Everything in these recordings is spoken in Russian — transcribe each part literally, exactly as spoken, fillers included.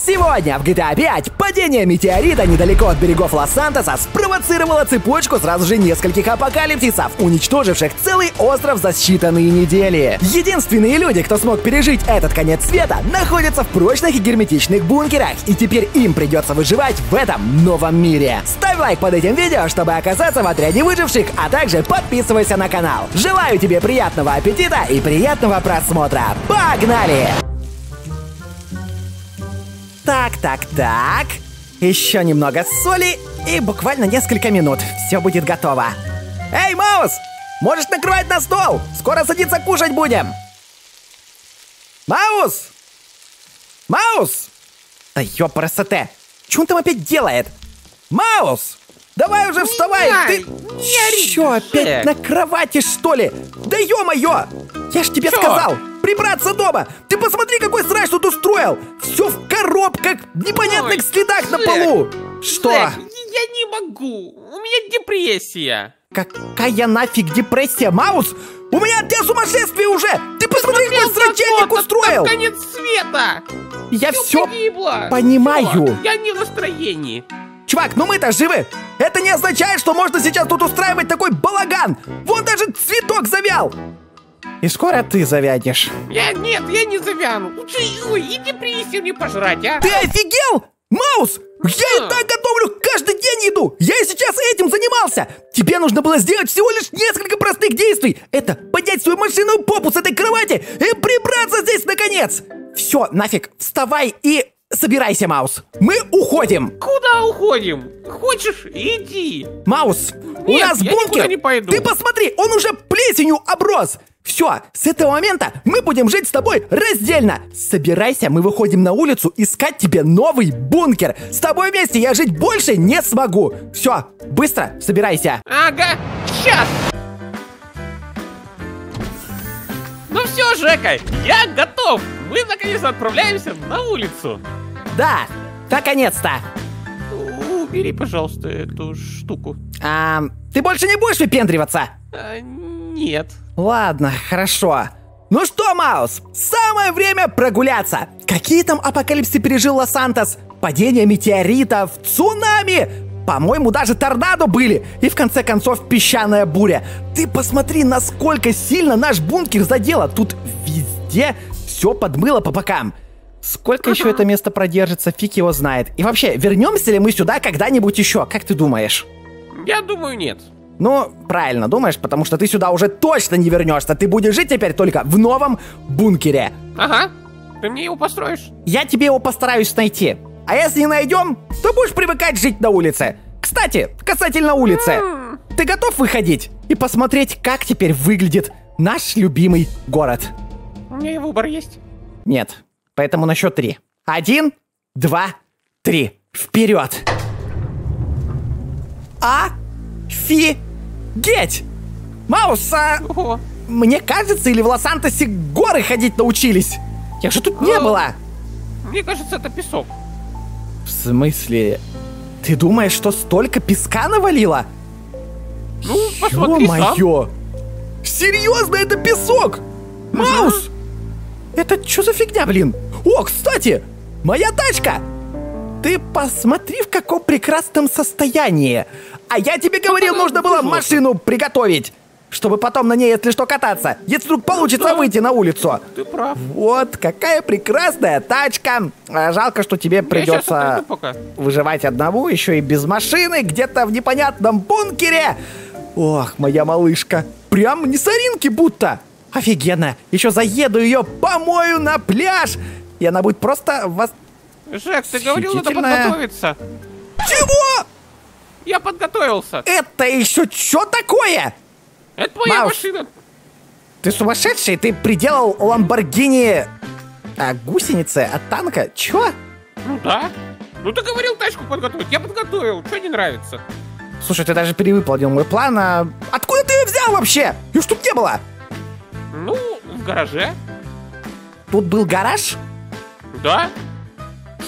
Сегодня в джи ти эй пять падение метеорита недалеко от берегов Лос-Сантоса спровоцировало цепочку сразу же нескольких апокалипсисов, уничтоживших целый остров за считанные недели. Единственные люди, кто смог пережить этот конец света, находятся в прочных и герметичных бункерах, и теперь им придется выживать в этом новом мире. Ставь лайк под этим видео, чтобы оказаться в отряде выживших, а также подписывайся на канал. Желаю тебе приятного аппетита и приятного просмотра. Погнали! Так, так, так. Еще немного соли и буквально несколько минут. Все будет готово. Эй, Маус! Можешь накрывать на стол! Скоро садиться кушать будем! Маус! Маус! Да ёпрст! Что он там опять делает? Маус! Давай уже вставай! Не, Ты не что, опять на кровати, что ли? Да ё-моё! Я ж тебе Чё? сказал! Прибраться дома! Ты посмотри, какой срач тут устроил! Все в коробках, в непонятных Ой, следах на Жек, полу! Что? Жек, я не могу! У меня депрессия! Какая нафиг депрессия, Маус? У меня от тебя сумасшествие уже! Ты посмотри, какой срачельник устроил! Там конец света! Я Всё все погибло! понимаю. Всё, я не в настроении! Чувак, ну мы-то живы! Это не означает, что можно сейчас тут устраивать такой балаган! Вон даже цветок завял! И скоро ты завянешь. Я нет, я не завяну! Лучше ой, и депрессию не пожрать, а! Ты офигел? Маус! Я и так готовлю каждый день еду! Я и сейчас этим занимался! Тебе нужно было сделать всего лишь несколько простых действий! Это поднять свою машинную попу с этой кровати и прибраться здесь наконец! Все, нафиг, вставай и собирайся, Маус! Мы уходим! Куда уходим? Хочешь, иди! Маус, у Нет, нас я бункер! никуда не пойду. Ты посмотри, он уже плесенью оброс! Все, с этого момента мы будем жить с тобой раздельно. Собирайся, мы выходим на улицу искать тебе новый бункер. С тобой вместе я жить больше не смогу. Все, быстро собирайся. Ага, сейчас! Ну все, Жека, я готов! Мы наконец отправляемся на улицу. Да, наконец-то. Убери, пожалуйста, эту штуку. А, ты больше не будешь выпендриваться? А, нет. Ладно, хорошо. Ну что, Маус, самое время прогуляться. Какие там апокалипсисы пережил Лос-Сантос? Падение метеоритов, цунами, по-моему, даже торнадо были. И в конце концов песчаная буря. Ты посмотри, насколько сильно наш бункер задело. Тут везде все подмыло по бокам. Сколько еще это место продержится, фиг его знает. И вообще, вернемся ли мы сюда когда-нибудь еще? Как ты думаешь? Я думаю, нет. Ну, правильно думаешь, потому что ты сюда уже точно не вернешься. Ты будешь жить теперь только в новом бункере. Ага. Ты мне его построишь? Я тебе его постараюсь найти. А если не найдем, то будешь привыкать жить на улице. Кстати, касательно улицы. М. Ты готов выходить и посмотреть, как теперь выглядит наш любимый город? У меня и выбор есть. Нет. Поэтому на счет три. Один, два, три. Вперед! Офигеть! Маус, а Ого. мне кажется, или в Лос-Сантосе горы ходить научились? Я же тут не А. было. Мне кажется, это песок. В смысле? Ты думаешь, что столько песка навалило? Ну, посмотри сам. Ё-моё! Серьезно, это песок? Маус! Это что за фигня, блин? О, кстати, моя тачка! Ты посмотри, в каком прекрасном состоянии. А я тебе говорил, она нужно было выжила-то. машину приготовить, чтобы потом на ней, если что, кататься. Если вдруг получится Да. выйти на улицу. Ты прав. Вот, какая прекрасная тачка. А, жалко, что тебе Я сейчас придется отойду пока. выживать одному, еще и без машины, где-то в непонятном бункере. Ох, моя малышка. Прям не соринки будто. Офигенно. Еще заеду ее, помою на пляж. И она будет просто вас... Жек, ты говорил, надо Восхитительная. подготовиться. Чего? Я подготовился. Это еще что такое? Это твоя Маус. машина. Ты сумасшедший? Ты приделал Ламборгини... А, гусеницы от танка? Чё? Ну да. Ну ты говорил тачку подготовить. Я подготовил. Что не нравится? Слушай, ты даже перевыполнил мой план, а... Откуда ты ее взял вообще? Ее ж тут не было. Ну, в гараже. Тут был гараж? Да.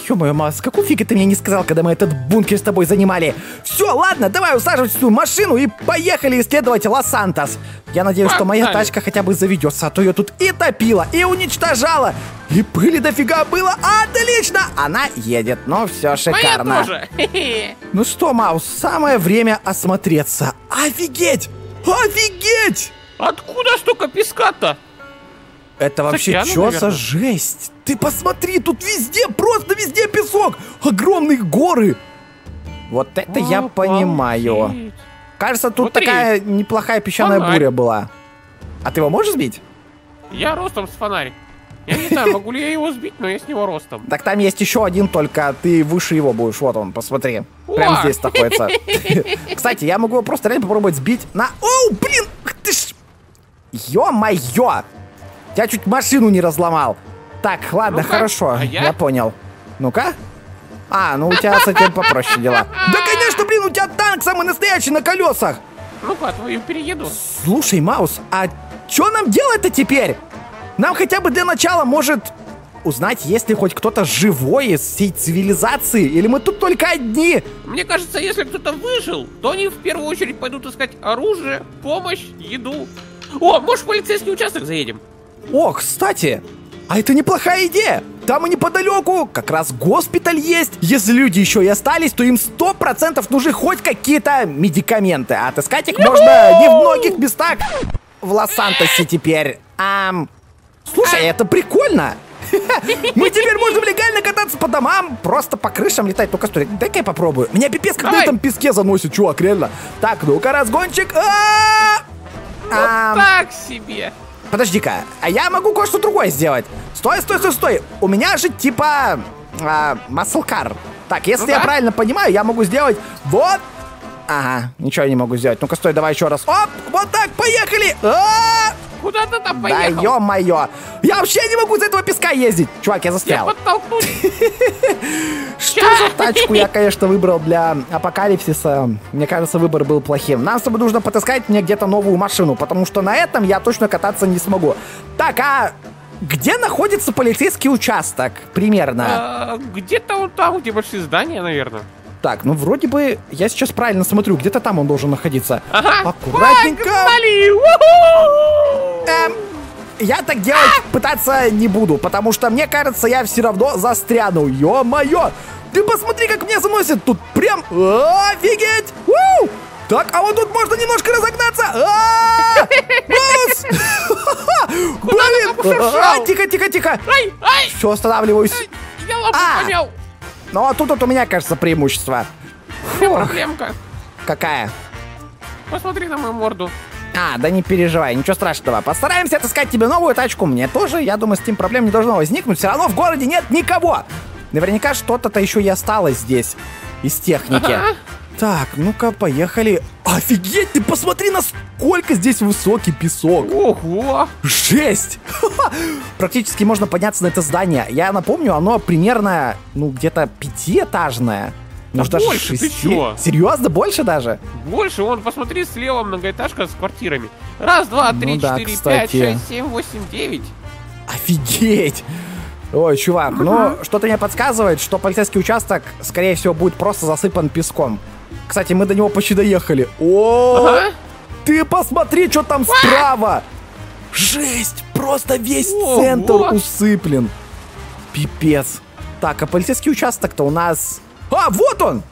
ё-моё, Маус, какую фига ты мне не сказал, когда мы этот бункер с тобой занимали? Все, ладно, давай усаживать в свою машину и поехали исследовать Лос-Сантос. Я надеюсь, что моя тачка хотя бы заведется, а то ее тут и топила, и уничтожала, и пыли дофига было. Отлично! Она едет, ну все шикарно. Моя тоже. Ну что, Маус, самое время осмотреться. Офигеть! Офигеть! Откуда столько песка-то? Это вообще океана, что за наверное. жесть? Ты посмотри, тут везде, просто везде песок. Огромные горы. Вот это я понимаю. Обалдеть. Кажется, тут Смотри. такая неплохая песчаная Фонарь. буря была. А ты его можешь сбить? Я ростом с фонарик. Я не знаю, могу ли я его сбить, но я с него ростом. Так там есть еще один, только ты выше его будешь. Вот он, посмотри. Прям О! здесь находится. Кстати, я могу его просто реально попробовать сбить на... Оу, блин! Ах ты ж... Ё-моё! Я чуть машину не разломал. Так, ладно, Ну-ка, хорошо. а я? Я понял. Ну-ка. А, ну у тебя с этим попроще дела. Да, конечно, блин, у тебя танк самый настоящий на колесах. Ну-ка, твою перееду. Слушай, Маус, а что нам делать-то теперь? Нам хотя бы для начала, может, узнать, есть ли хоть кто-то живой из всей цивилизации, или мы тут только одни? Мне кажется, если кто-то выжил, то они в первую очередь пойдут искать оружие, помощь, еду. О, может, в полицейский участок заедем? О, кстати, а это неплохая идея. Там и неподалеку как раз госпиталь есть. Если люди еще и остались, то им сто процентов нужны хоть какие-то медикаменты. А отыскать их можно не в многих местах. В Лос-Сантосе теперь. Ам... Слушай, это прикольно. Мы теперь можем легально кататься по домам, просто по крышам летать. Ну-ка, стой, дай-ка я попробую. Меня пипец как на Давай. этом песке заносит, чувак, реально. Так, ну-ка, разгончик. А-а-а! Вот Ам, так себе. Подожди-ка, а я могу кое-что другое сделать. Стой, стой, стой, стой. У меня же типа а, muscle car. Так, если Ну я да. правильно понимаю, я могу сделать вот. Ага, ничего я не могу сделать. Ну-ка, стой, давай еще раз. Оп, вот так, поехали. А-а-а! Куда ты там Да поехал? ё-моё. Я вообще не могу из этого песка ездить. Чувак, я Я застрял. подтолкнуть. Что за тачку я, конечно, выбрал для апокалипсиса? Мне кажется, выбор был плохим. Нам с тобой нужно подыскать мне где-то новую машину, потому что на этом я точно кататься не смогу. Так, а где находится полицейский участок? Примерно. А, Где-то вот там, где большие здания, наверное. Так, ну вроде бы я сейчас правильно смотрю, где-то там он должен находиться. Ага. Аккуратненько. Погнали! У-ху! Эм, я так делать пытаться не буду, потому что мне кажется, я все равно застряну. Ё-моё! Ты посмотри, как меня заносит тут прям... Офигеть! У! Так, а вот тут можно немножко разогнаться. А! Маус! Блин! пошуршал? А, Тихо, тихо, тихо. Ай, ай! Все, останавливаюсь. Я лапу А! понял. Ну, а тут вот у меня, кажется, преимущество. У меня Фух, проблемка. какая? Посмотри на мою морду. А, да не переживай, ничего страшного. Постараемся отыскать тебе новую тачку. Мне тоже, я думаю, с этим проблем не должно возникнуть. Все равно в городе нет никого. Наверняка что-то-то еще и осталось здесь из техники. Ага. Так, ну-ка, поехали. Офигеть, ты посмотри, насколько здесь высокий песок. Ого! Жесть! Практически можно подняться на это здание. Я напомню, оно примерно, ну, где-то пятиэтажное. Может, даже больше, ты шести. чё? Серьезно, больше даже? Больше, вон, посмотри, слева многоэтажка с квартирами. Раз, два, три, Ну да, четыре, кстати. пять, шесть, семь, восемь, девять. Офигеть! Ой, чувак, ну, что-то мне подсказывает, что полицейский участок, скорее всего, будет просто засыпан песком. Кстати, мы до него почти доехали. О, Ага. ты посмотри, что там справа! Жесть! Просто весь Ого! центр усыплен. Пипец. Так, а полицейский участок-то у нас... А, вот он!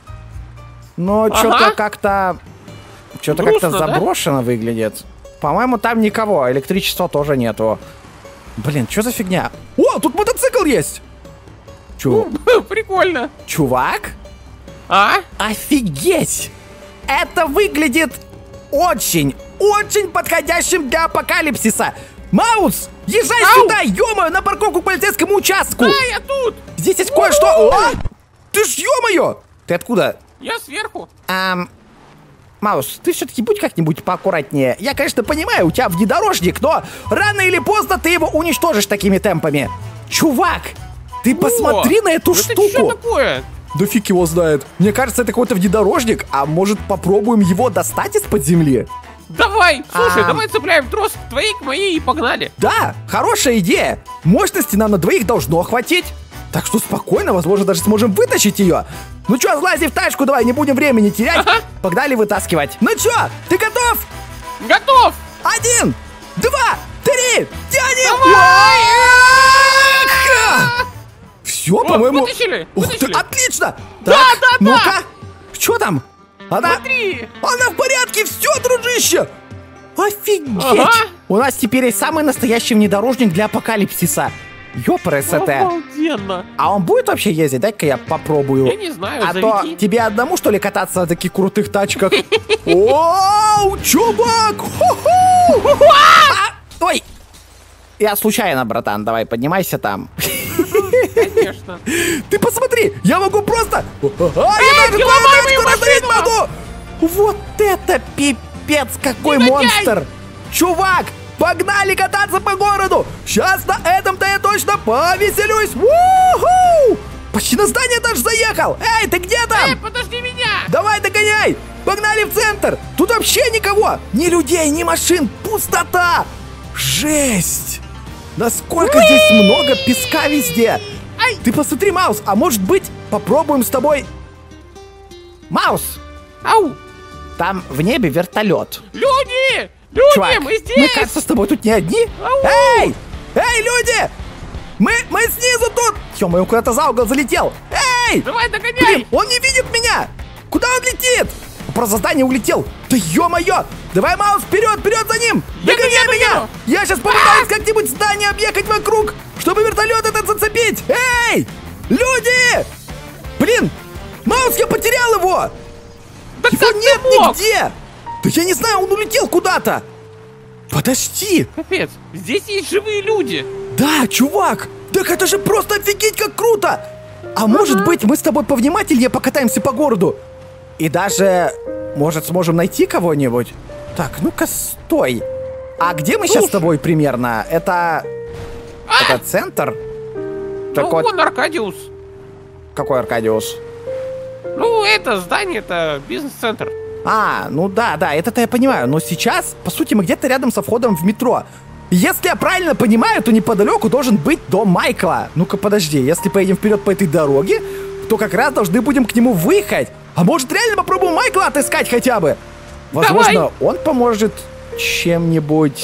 Но Ага. что-то как-то... Что-то как-то Грустно, да? заброшено выглядит. По-моему, там никого, электричества тоже нету. Блин, что за фигня? О, тут мотоцикл есть! Чу... Прикольно. Чувак? А? Офигеть! Это выглядит очень, очень подходящим для апокалипсиса. Маус, езжай Ау! сюда, ё-моё, на парковку к полицейскому участку. Да, я тут. Здесь есть кое-что. О! Ты ж ё-моё! Ты откуда? Я сверху. Ам... Маус, ты все-таки будь как-нибудь поаккуратнее. Я, конечно, понимаю, у тебя внедорожник, но рано или поздно ты его уничтожишь такими темпами. Чувак, ты посмотри О, на эту это штуку. что такое? Да фиг его знает. Мне кажется, это какой-то внедорожник, а может попробуем его достать из-под земли? Давай, слушай, А. давай цепляем трос к твоей, к моей и погнали. Да, хорошая идея. Мощности нам на двоих должно хватить. Так что спокойно, возможно, даже сможем вытащить ее. Ну чё, злази в тачку, давай, не будем времени терять. Ага. Погнали вытаскивать. Ну чё, ты готов? Готов! Один, два, три, тянем! Давай! Все, О, по-моему... вытащили, Ух ты, вытащили. отлично! Да, Так, да, да. ну-ка, что там? Она... Смотри! Она в порядке, все, дружище! Офигеть! Ага. У нас теперь есть самый настоящий внедорожник для апокалипсиса. Ёпрст. Обалденно! А он будет вообще ездить? Дай-ка я попробую. Я не знаю, А то заведи. тебе одному, что ли, кататься на таких крутых тачках? Оу, чувак! Ху-ху! А, ой! Я случайно, братан, давай, поднимайся там. Конечно. Ты посмотри, я могу просто... А, я даже не твою ломай тачку мою раздавить машину! могу! Вот это пипец, какой Негодяй! монстр! Чувак, погнали кататься по городу! Сейчас на этом-то я точно повеселюсь! У-ху! Почти на здание даже заехал! Эй, ты где там? Эй, подожди меня! Давай, догоняй! Погнали в центр! Тут вообще никого! Ни людей, ни машин! Пустота! Жесть! Насколько здесь много песка везде! Ай! Ты посмотри, Маус, а может быть, попробуем с тобой... Маус! Ау! Там в небе вертолет. Люди! Люди, Чувак, мы здесь! мы, кажется, с тобой тут не одни. Ау! Эй! Эй, люди! Мы, мы снизу тут! Ё-моё, куда-то за угол залетел! Эй! Давай, догоняй! Блин, он не видит меня! Куда он летит? Про за здание улетел! Да ё-моё! Давай, Маус, вперед, вперед за ним! Еду, Догоняй еду, меня! еду! Я сейчас попытаюсь как-нибудь здание объехать вокруг, чтобы вертолет этот зацепить! Эй! Люди! Блин! Маус, я потерял его! Да Его как ты нет мог? нигде! Да я не знаю, он улетел куда-то! Подожди! Капец, здесь есть живые люди! Да, чувак! Так это же просто офигеть как круто! А может быть, мы с тобой повнимательнее покатаемся по городу? И даже, может, сможем найти кого-нибудь? Так, ну-ка, стой. А где мы сейчас с тобой примерно? Это... А! Это центр? Так Ну, вот, вон Аркадиус. какой Аркадиус? Ну, это здание, это бизнес-центр. А, ну да, да, это-то я понимаю. Но сейчас, по сути, мы где-то рядом со входом в метро. Если я правильно понимаю, то неподалеку должен быть дом Майкла. Ну-ка, подожди, если поедем вперед по этой дороге, то как раз должны будем к нему выехать. А может, реально попробуем Майкла отыскать хотя бы? Возможно, Давай. он поможет чем-нибудь.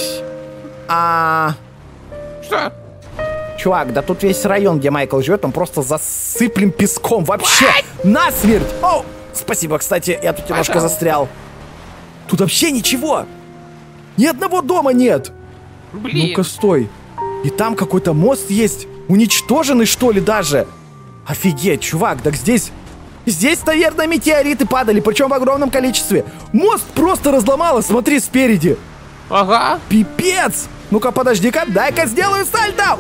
А... Что? Чувак, да тут весь район, где Майкл живет, он просто засыплен песком вообще насмерть. О, спасибо, кстати, я тут немножко Пожалуйста. застрял. Тут вообще ничего. Ни одного дома нет. Блин. Ну-ка, стой. И там какой-то мост есть. Уничтоженный, что ли, даже? Офигеть, чувак, так здесь... Здесь, наверное, метеориты падали, причем в огромном количестве. Мост просто разломало, смотри, спереди. Ага. Пипец! Ну-ка, подожди-ка, дай-ка сделаю сальто!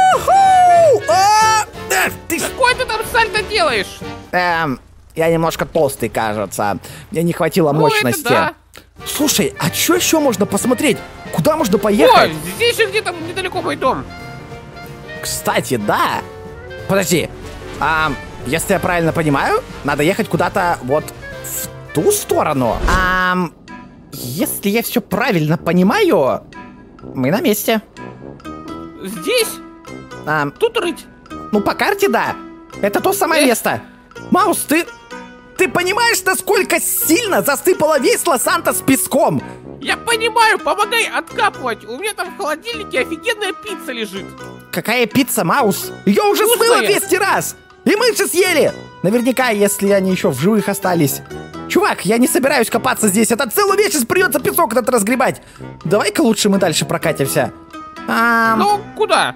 У-ху! А! Эх, ты ж- Какой ты там сальто делаешь? Эм, я немножко толстый, кажется. Мне не хватило Ну, мощности. это да. Слушай, а что еще можно посмотреть? Куда можно Ой, поехать? здесь же где-то недалеко мой дом. Кстати, да. Подожди. А, если я правильно понимаю, надо ехать куда-то вот в ту сторону. А, если я все правильно понимаю, мы на месте. Здесь? А, Тут рыть. ну, по карте, да. Это то самое Эх. место. Маус, ты... Ты понимаешь, насколько сильно засыпала весь Лос-Сантос песком? Я понимаю, помогай откапывать. У меня там в холодильнике офигенная пицца лежит. Какая пицца, Маус? Ее уже смыло Вкусная. двести раз! И мы же съели! Наверняка, если они еще в живых остались. Чувак, я не собираюсь копаться здесь. Это целую вечность придется песок этот разгребать. Давай-ка лучше мы дальше прокатимся. А, Ну, куда?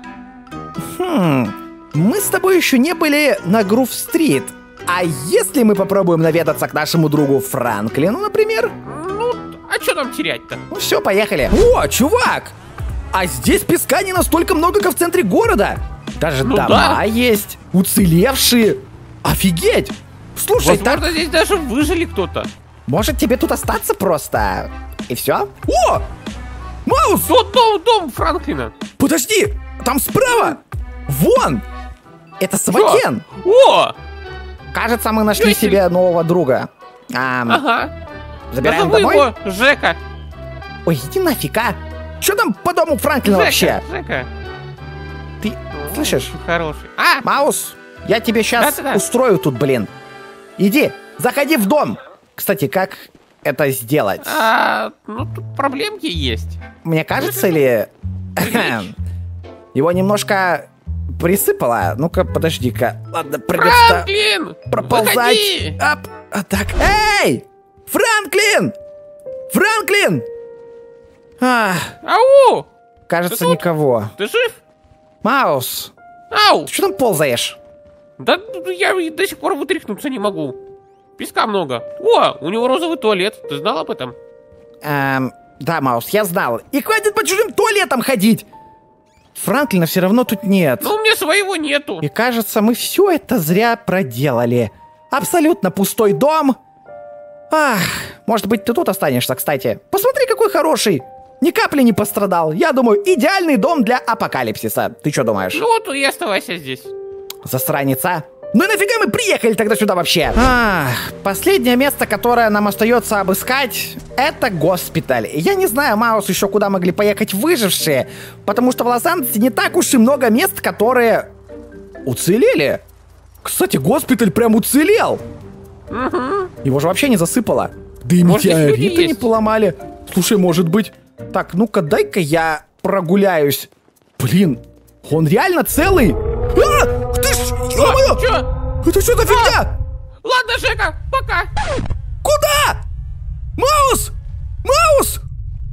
хм, мы с тобой еще не были на Грув-стрит. А если мы попробуем наведаться к нашему другу Франклину, например? Ну, а что нам терять-то? Ну все, поехали. О, чувак! А здесь песка не настолько много, как в центре города. Даже Ну дома да. есть, уцелевшие. Офигеть! Слушай, Возможно, так, здесь даже выжили кто-то. может тебе тут остаться просто? И все? О! Маус! Дом, дом, дом Франклина. Подожди! Там справа! Вон! Это Савакен! О! Кажется, мы нашли Ничего себе. себе нового друга. А, Ага. забираем Назову домой? его Жека. Ой, иди нафиг, а! Что там по дому Франклина Жека, вообще? Жека. Ты слышишь? Хороший. А, Маус, Я тебе сейчас Да-да-да. устрою тут, блин. Иди, заходи в дом. Кстати, как это сделать? А, ну, тут проблемки есть. Мне кажется, или... Его немножко присыпало. Ну-ка, подожди-ка. Ладно, придется Франклин! проползать. Выходи! Ап, а так. Эй! Франклин! Франклин! А, Ау! кажется, Ты тут? никого. Ты жив? Маус, Ау! ты что там ползаешь? Да ну, я и до сих пор вытряхнуться не могу. Песка много. О, у него розовый туалет. Ты знал об этом? Эм, да, Маус, я знал. И хватит по чужим туалетам ходить! Франклина все равно тут нет. Ну, у меня своего нету. И кажется, мы все это зря проделали. Абсолютно пустой дом. Ах, может быть, ты тут останешься, кстати. Посмотри, какой хороший. Ни капли не пострадал. Я думаю, идеальный дом для апокалипсиса. Ты что думаешь? Ну вот и оставайся здесь. Засранец, а? Ну и нафига мы приехали тогда сюда вообще? Ах, последнее место, которое нам остается обыскать, это госпиталь. Я не знаю, Маус, еще куда могли поехать выжившие, потому что в Лос-Анджелесе не так уж и много мест, которые уцелели. Кстати, госпиталь прям уцелел. Угу. Его же вообще не засыпало. Да и Может, здесь люди метеориты не есть? поломали. Слушай, может быть. Так, ну-ка, дай-ка я прогуляюсь. Блин, он реально целый? А! Ты ж, ё-моё! Чё? Это что за фигня? Ладно, Жека, пока. Куда? Маус! Маус!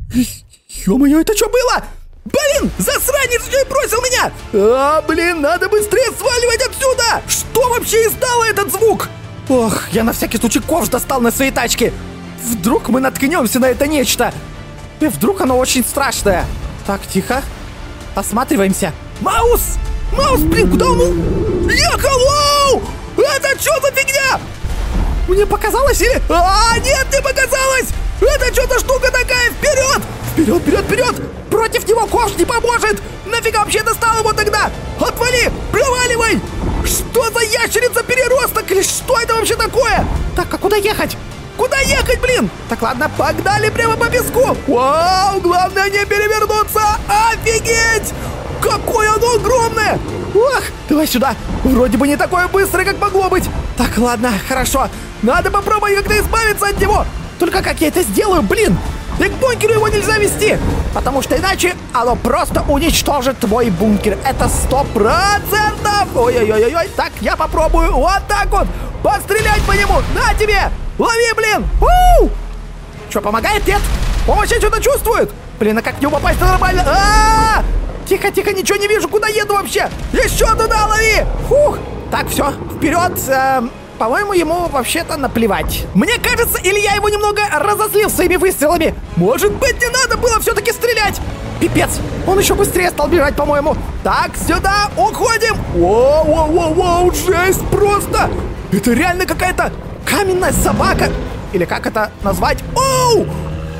Ё-моё, это что было? Блин, засранец чуть бросил меня! А, блин, надо быстрее сваливать отсюда! Что вообще издало этот звук? Ох, я на всякий случай ковш достал на своей тачке. Вдруг мы наткнемся на это нечто. И вдруг оно очень страшное. Так, тихо. Осматриваемся. Маус! Маус, блин, куда он у- ехал? Воу! Это что за фигня? Мне показалось или... А, нет, не показалось! Это что за штука такая? Вперед! Вперед, вперед, вперед! Против него ковш не поможет! Нафига вообще достал его тогда? Отвали! Проваливай! Что за ящерица-переросток? Или что это вообще такое? Так, а куда ехать? Куда ехать, блин? Так, ладно, погнали прямо по песку. Вау, главное не перевернуться. Офигеть! Какое оно огромное! Ох, давай сюда. Вроде бы не такое быстрое, как могло быть. Так, ладно, хорошо. Надо попробовать как-то избавиться от него. Только как я это сделаю, блин? И к бункеру его нельзя вести, потому что иначе оно просто уничтожит твой бункер. Это сто процентов. Ой-ой-ой-ой. Так, я попробую вот так вот пострелять по нему. На тебе! Лови, блин! У! Что, помогает? Нет? Он вообще что-то чувствует? Блин, а как в него попасть нормально? А-а-а! Тихо, тихо, ничего не вижу, куда еду вообще? Еще туда лови! Фух! Так, все, вперед! Эм, по-моему, ему вообще-то наплевать. Мне кажется, или я его немного разозлил своими выстрелами. Может быть, не надо было все-таки стрелять. Пипец, он еще быстрее стал бежать, по-моему. Так, сюда, уходим. Воу-воу-воу-воу, жесть просто. Это реально какая-то каменная собака. Или как это назвать? Оу!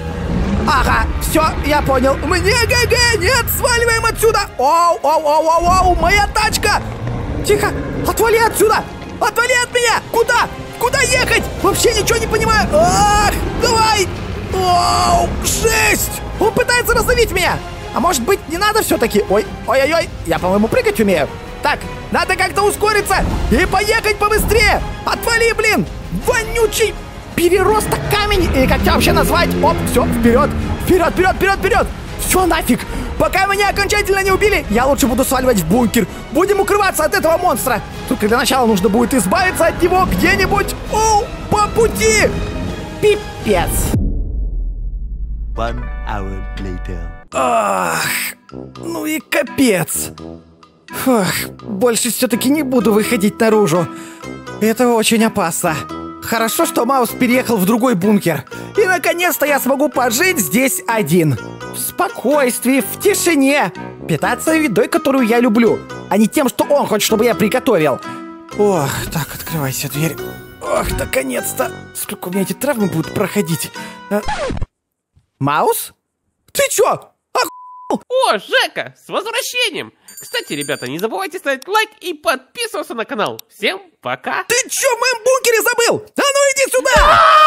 Ага, все, я понял. Мне ГГ, нет, сваливаем отсюда. Оу, оу, оу, оу, оу, моя тачка. Тихо, отвали отсюда. Отвали от меня. Куда? Куда ехать? Вообще ничего не понимаю. Ах, давай. Оу, жесть. Он пытается раздавить меня. А может быть, не надо все-таки? Ой, ой-ой-ой, я, по-моему, прыгать умею. Так, надо как-то ускориться и поехать побыстрее. Отвали, блин. Вонючий переросток камень. Или как тебя вообще назвать? Оп, все, вперед. Вперед, вперед, вперед, вперед. Все нафиг. Пока меня окончательно не убили, я лучше буду сваливать в бункер. Будем укрываться от этого монстра. Только для начала нужно будет избавиться от него где-нибудь. О, по пути. Пипец. One hour later. Ах, ну и капец. Фух, больше все-таки не буду выходить наружу. Это очень опасно. Хорошо, что Маус переехал в другой бункер. И наконец-то я смогу пожить здесь один. В спокойствии, в тишине. Питаться едой, которую я люблю, а не тем, что он хочет, чтобы я приготовил. Ох, так, открывайся дверь. Ох, наконец-то. Сколько у меня эти травмы будут проходить. А... Маус? Ты чё? О, Жека, с возвращением! Кстати, ребята, не забывайте ставить лайк и подписываться на канал. Всем пока! Ты чё в моем бункере забыл? А ну иди сюда!